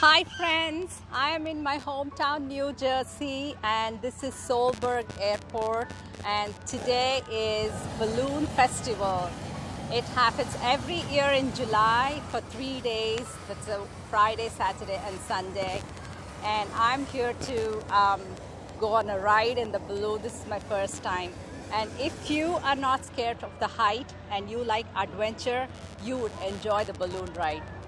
Hi friends, I am in my hometown New Jersey and this is Solberg Airport and today is Balloon Festival. It happens every year in July for 3 days. It's a Friday, Saturday and Sunday, and I'm here to go on a ride in the balloon. This is my first time, and if you are not scared of the height and you like adventure, you would enjoy the balloon ride.